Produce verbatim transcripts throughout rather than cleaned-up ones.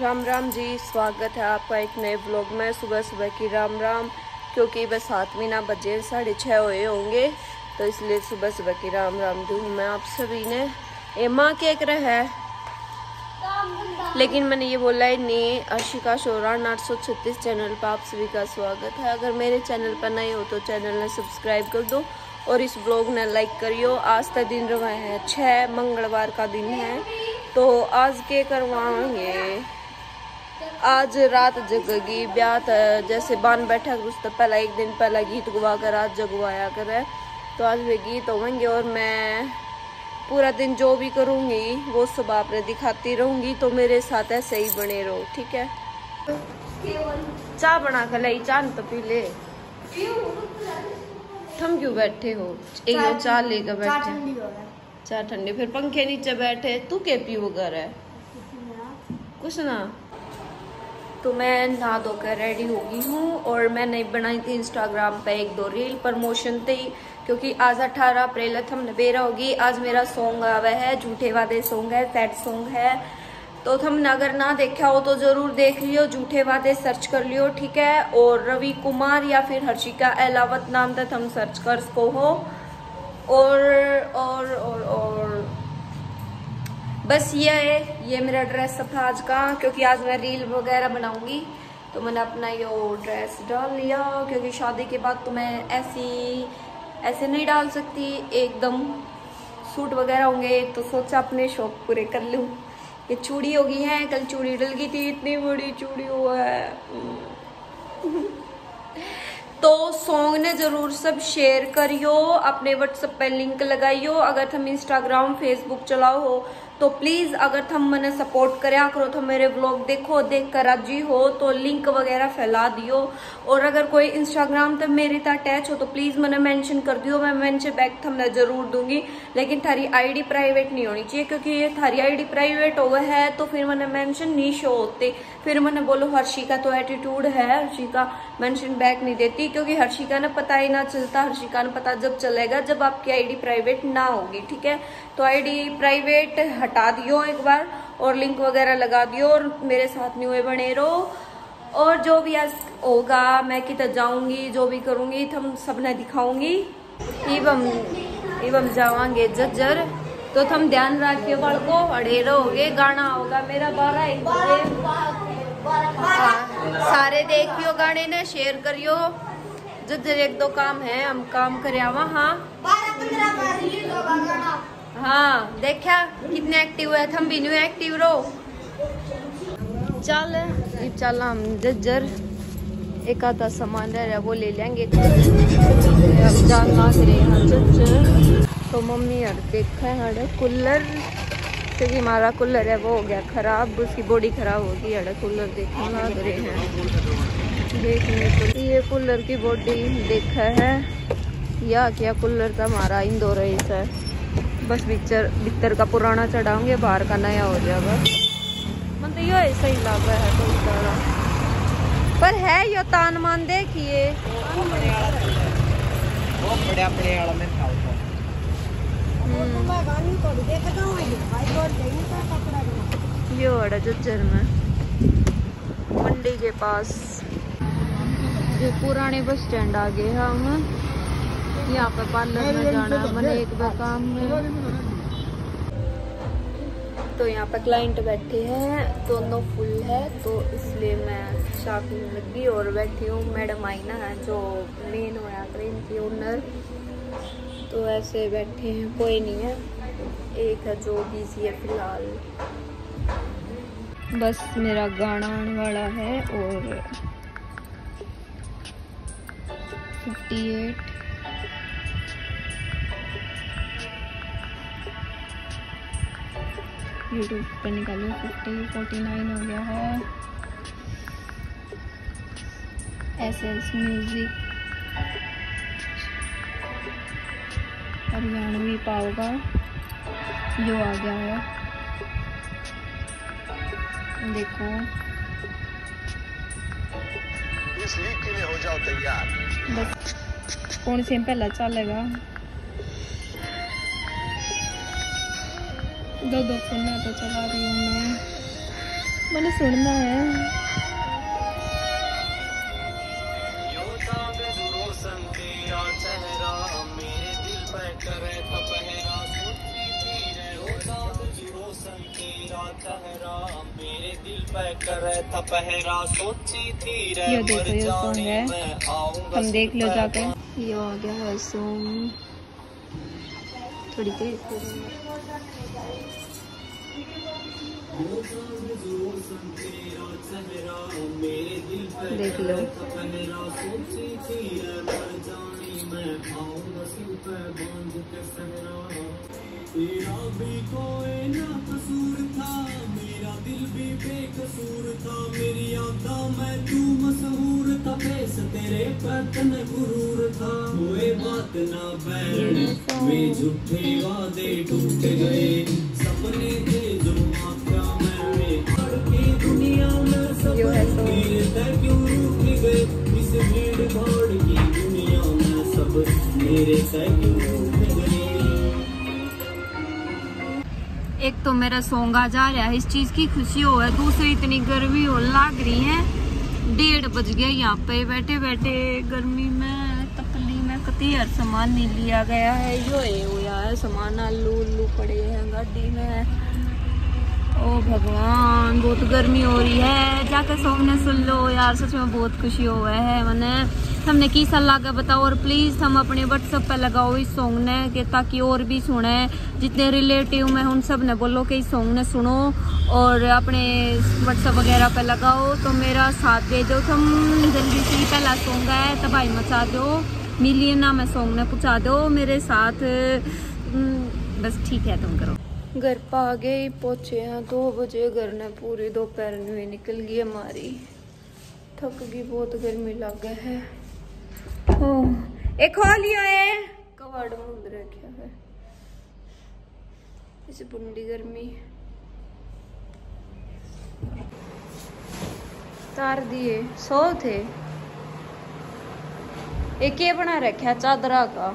राम राम जी, स्वागत है आपका एक नए ब्लॉग में। सुबह सुबह की राम राम, क्योंकि बस सात भी ना बजे साढ़े छः हुए होंगे, तो इसलिए सुबह सुबह की राम राम दूँ मैं आप सभी ने। ए माँ क्या कर रहा है, लेकिन मैंने ये बोला है नहीं। अर्शिका शोरान आठ सौ छत्तीस चैनल पर आप सभी का स्वागत है। अगर मेरे चैनल पर नए हो तो चैनल ने सब्सक्राइब कर दो और इस ब्लॉग ने लाइक करियो। आज का दिन रहा है छः, मंगलवार का दिन है, तो आज के करवाएंगे। आज रात जगेगी ब्यात, जैसे बान बैठा उससे पहला एक दिन पहला गीत गवा कर आज जगवाया करे, तो आज वे गीत होंगे और मैं पूरा दिन जो भी करूँगी वो सब आपने दिखाती रहूँगी, तो मेरे साथ ऐसे ही बने रहो, ठीक है। चाय बना कर लाई, चाय तो पी ले। तुम क्यों बैठे हो, एक चाय लेकर बैठे, चाय ठंडी, फिर पंखे नीचे बैठे, तू क्या पी वगैरह है कुछ ना। तो मैं नहा धोकर रेडी हो गई हूँ और मैंने बनाई थी इंस्टाग्राम पे एक दो रील प्रमोशन थी, क्योंकि आज अठारह अप्रैल है, हमने बेरा होगी। आज मेरा सॉन्ग आवा है, झूठे वादे सॉन्ग है, सैड सॉन्ग है, तो हमने अगर ना देखा हो तो जरूर देख लियो। झूठे वादे सर्च कर लियो, ठीक है। और रवि कुमार या फिर हर्षिका एलावत नाम तक हम सर्च कर सको हो। और और और और बस ये है, ये मेरा ड्रेस था आज का, क्योंकि आज मैं रील वगैरह बनाऊंगी, तो मैंने अपना ये ड्रेस डाल लिया, क्योंकि शादी के बाद तो मैं ऐसी ऐसे नहीं डाल सकती, एकदम सूट वगैरह होंगे, तो सोचा अपने शौक पूरे कर लूँ। ये चूड़ी होगी है, कल चूड़ी डल गई थी, इतनी बड़ी चूड़ी हुआ है। तो सॉन्ग ने जरूर सब शेयर करियो, अपने व्हाट्सएप पे लिंक लगाइयो। अगर तुम इंस्टाग्राम फेसबुक चलाओ हो तो प्लीज, अगर तुम मैंने सपोर्ट करया करो, तो मेरे ब्लॉग देखो, देख कर राजी हो तो लिंक वगैरह फैला दियो। और अगर कोई इंस्टाग्राम तक मेरे तक अटैच हो तो प्लीज मैंने मेंशन कर दियो, मैं मेंशन बैक तुमने जरूर दूंगी, लेकिन थारी आईडी प्राइवेट नहीं होनी चाहिए, क्योंकि ये थारी आईडी प्राइवेट हो है तो फिर मैंने मेंशन नहीं शो होते, फिर मैंने बोलो हर्षिका तो एटीट्यूड है, हर्षिका मेंशन बैक नहीं देती, क्योंकि हर्षिका ने पता ही ना चलता। हर्षिका ने पता जब चलेगा जब आपकी आईडी प्राइवेट ना होगी, ठीक है। तो आईडी प्राइवेट हटा दियो एक बार और लिंक वगैरह लगा दियो, और मेरे साथ नहीं हुए बने रहो। और जो भी आज होगा, मैं किधर जाऊंगी, जो भी करूंगी हम सब ने दिखाऊंगी। एवं एवं जावांगे जज्जर, तो तुम ध्यान रखियो बड़ को, अड़े रहोगे। गाना होगा मेरा बारह एक बजे, सारे देखियो गाने ने, शेयर करियो। जज्जर एक दो काम है, हम काम करे आवा। हाँ हाँ, देखा कितने एक्टिव है, हम भी न्यू एक्टिव रहो। चल चल हम जज्जर, एक आधा सामान रह रहा वो ले लेंगे। अब जाना जज्जर, तो मम्मी यार देखा है हमारे कूलर, क्योंकि हमारा कूलर है वो हो गया खराब, उसकी बॉडी खराब होगी। अरे कूलर देखने लग रहे हैं, देखने तो ये कूलर की बॉडी देखा है या क्या। कूलर तो हमारा इंदौर है, बस भीतर भीतर का पुराना चढ़ाओगे, बाहर का नया हो जाएगा। मतलब ये ऐसा ही लग रहा है कोई सारा, पर है यो तान मान देखिए। ये बड़ा जज्जर में मंडी के पास जो पुराने बस स्टैंड आ गए हम, यहाँ पे पार्लर में जाना है मैंने एक बार काम में। तो यहाँ पे क्लाइंट बैठे हैं, दोनों फुल है, तो इसलिए मैं शॉपिंग में भी और बैठी हूँ। मैडम आई ना है जो मेन होया क्रेन की ओनर, तो ऐसे बैठे हैं, कोई नहीं है, एक है जो बिजी है फिलहाल। बस मेरा गाना आने वाला है और फिफ्टी एट यूट्यूब पर निकालो, फिफ्टी फोर्टी नाइन हो गया है। एस एस म्यूजिक हरियाणवी पाओगा जो आ गया है, देखो इस वीक के लिए हो जाओ तैयार। बस कौन से पहला चलेगा, दो दो फोन तो चला रही हूँ मैं। मैंने सुनना है। मेरे दिल पे करे था पहरा सोची थी रे। ये देखो ये सॉन्ग है, हम देख लो जाके। ये आ गया है सॉन्ग, थोड़ी तेज करूँगी। देख लो तेरा भी कोई ना कसूर था, मेरा दिल भी बेकसूर था, मेरी यादा में तू मशहूर था, फेस तेरे पर तन गुरूर था, कोई बात ना बैठ में झूठे वादे टूट गए, सपने थे जो मात्रा में के दुनिया में सब मेरे क्यों रूठ गए, इस भीड़ भाड़ की दुनिया में सब मेरे से क्यों रूठ गए। एक तो मेरा सॉन्ग आ जा रहा है, इस चीज की खुशी हो है, दूसरी इतनी गर्मी हो लग रही है। डेढ़ बज गया यहाँ पे बैठे बैठे गर्मी में तपली में कती हर सामान नहीं लिया गया है। यो ये हुआ है सामान, आलू उल्लू पड़े हैं गाड़ी में। ओ भगवान बहुत गर्मी हो रही है, जाकर सॉन्ग ने सुन लो यार, सच में बहुत खुशी हो है मैंने। हमने की सलाह का बताओ और प्लीज हम अपने व्हाट्सएप पे लगाओ इस सॉन्ग ने कि ताकि और भी सुने, जितने रिलेटिव में उन सब ने बोलो कि इस सॉन्ग ने सुनो और अपने व्हाट्सएप वगैरह पे लगाओ। तो मेरा साथ दे दो तुम जल्दी से, पहला सॉन्ग है तबाही मचा दो, मिलियन ना मैं सॉन्ग ने पहुँचा दो मेरे साथ, बस ठीक है तुम करो। घर पर आ गए, पहुंचे हैं दो बजे, घर ने पूरी दोपहर में निकल गई हमारी, थक गई बहुत, गर्मी लग गया है। एक खो लियो है कवाड़ मुंद रखा है, इसे बुंदी गर्मी तार दिए सो थे। एक ये बना रखा चादरा का।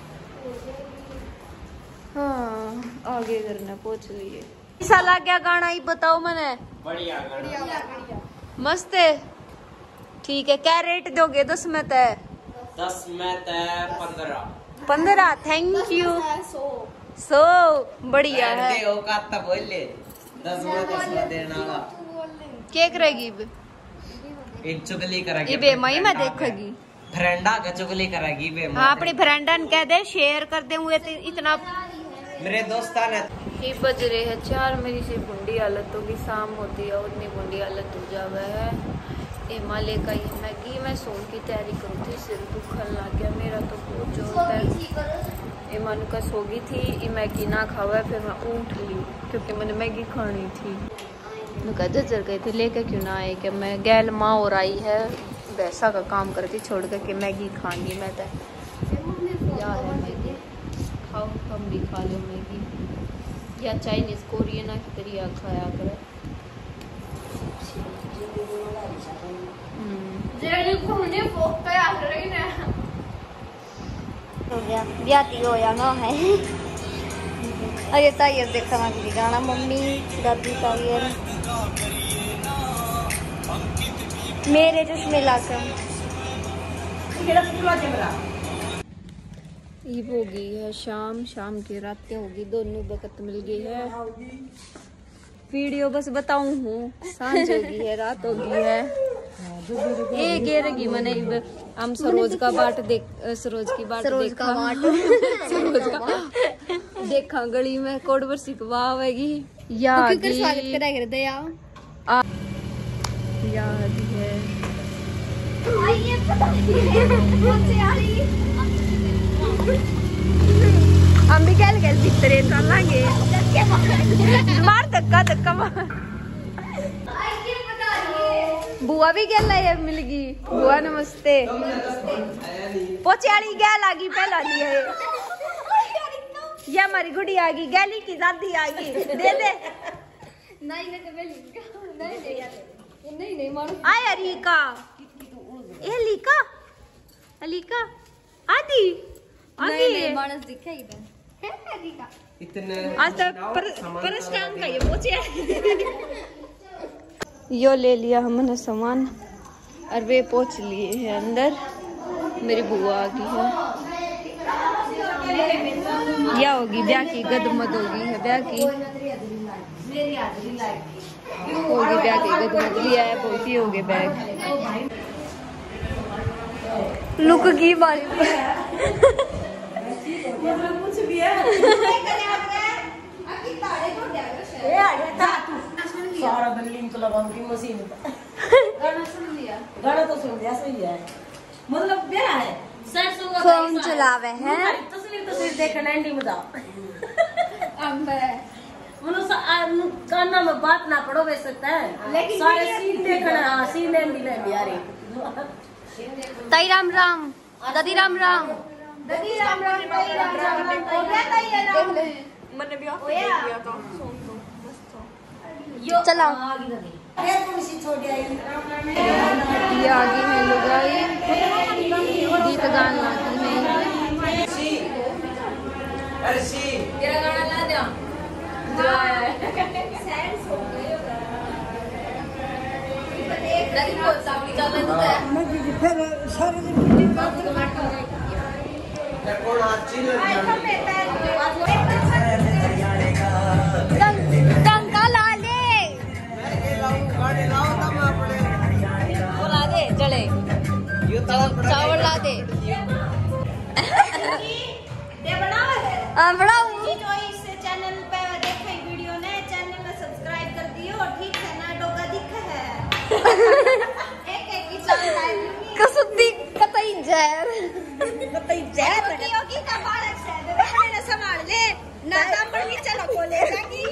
हाँ आगे करना पहुंच लिए। कैसा लग गया गाना ही बताओ मैंने। बढ़िया बढ़िया मस्त है। ठीक है, क्या रेट दोगे? दस में तय दस में तय पंद्रह पंद्रह थैंक यू। सो बढ़िया है। बोले दस में दस में देना वाला क्या करेगी? एक चुगली करेगी बे मई में देखेगी, फ्रेंडा का चुगली करेगी बे। हाँ अपनी फ्रेंडन कह दे शेयर कर दे हुए इतना। मेरे दोस्ता ने ही बज रहे हैं चार, मेरी सी बुंडी हालत होगी, शाम होती है उतनी बुंडी हालत हो जावे है। हिमालय का ये मैगी, मैं सोन की तैयारी करूँ थी, सिर दुखन लग गया मेरा तो बहुत जोर है। ईमान का सोगी थी, ये मैगी ना खावा फिर मैं उठ ली क्योंकि मैंने मैगी खानी थी। मैं जजर गए थे लेकर क्यों ना आए कि मैं गैल माँ और आई है वैसा का काम करती छोड़ कर के मैगी खानी। मैं तो क्या है मैगी खाओ, हम भी खा लो मैगी या चाइनीज कोरियन की तरिया खाया करो। हो गया ब्याती हो या ना है। अरे तायर देखा मैं गाना मम्मी दादी तायर मेरे चश्मे लाकर ईब हो गई है शाम, शाम की रातें होगी, दोनों वक्त मिल गई है। वीडियो बस बताऊं हूँ, सांझ हो गई है रात हो गई है। ये गिरेगी मैंने हम सरोज का बाट देख, सरोज की बाट सरोज का बाट सरोज का देखा गली में कोड बरसी आवेगी या स्वागत करा कर दे याद है। हम भी क्या गए भीतर चलेंगे मार धक्का धक्का मार। बुआ भी गैल है मिल गई। बुआ नमस्ते। पोचाली गैल आ गई पहला लिए है। ये हमारी गुड़ी आ गई, गैली की दादी आ गई। दे दे नहीं नहीं तो नहीं नहीं यार नहीं नहीं मारो आया रीका ए लीका अलीका आदि आगे नहीं मानस दिखा ही है रीका इतने आज तक पर परस्टाम का ये पोचे यो ले लिया हमने सामान और वे पहुंच लिए हैं अंदर। मेरी बुआ आ गई है। या होगी ब्याह की गदमद होगी है ब्याह की होगी ब्याह की गदमद लिया है बोलती होगी बैग लुक की बारी कुछ भी है सारा बिल्डिंग तो लगाऊंगी मशीन पे। गाना सुन लिया गाना तो सुन लिया सही है मतलब क्या है फोन चलावे हैं तस्वीर तस्वीर देखना एंडी में जाओ अब मनुष्य काना में बात ना पड़ो वैसे है लेकिन सारे सीन देखना हां सीन एंडी ले यार ताई राम राम दादी राम राम दादी राम राम ताई राम राम हो गया ताई राम मैंने भी आपको देख लिया था चला फिर कुर्सी छोड़ आई ये आगे है लुगाई गीत गान लाती है अर्शी तेरा गाना ला दो जो आया है सेंस हो गए दादी को सामने चल रहा है मैं फिर सारे दिन कौन अच्छी टंका ला ले वो ला दे चले चावल ला दे दे बनाओ है हां बनाओ जो इस चैनल पे देखे वीडियो ने चैनल में सब्सक्राइब कर दियो और ठीक है ना डोगा दिख है एक एक की चाल कसुद्दी कतई जहर कतई जहर योगी का बालक से मैंने संभाल ले ना दामन भी चलो बोले जागी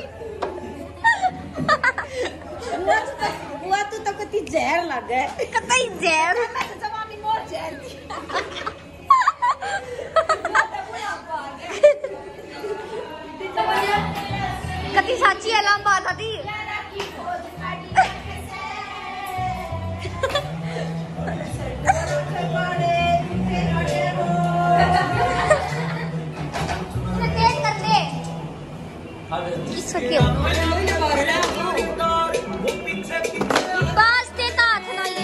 हुआ तो तो कति जहर लगे कतई जहर मैं तो जवानी मोर जहर कति साची है लंबा था दी इसका क्यों बास देता हाथ ना ले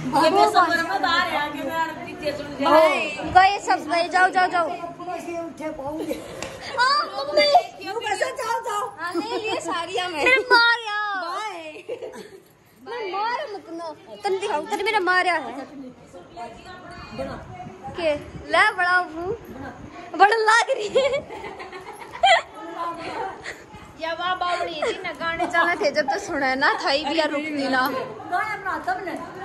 ये मैं सबर में आ रहा कि मैं पीछे सुन जा गए सब गए, जाओ जाओ जाओ। उठे पाऊंगी हाँ मम्मी क्यों कैसे जाओ जाओ हाँ नहीं लिए साड़ियाँ में मारिया मैं मार मुकनो तन दिखाओ तन मेरा मारिया है के ले बड़ा हूँ बड़ा लाग रही है जब बावड़ी जी ना गाने चले थे जब तो सुना ना था ही भी यार रुकनी ना गाना बना तब ने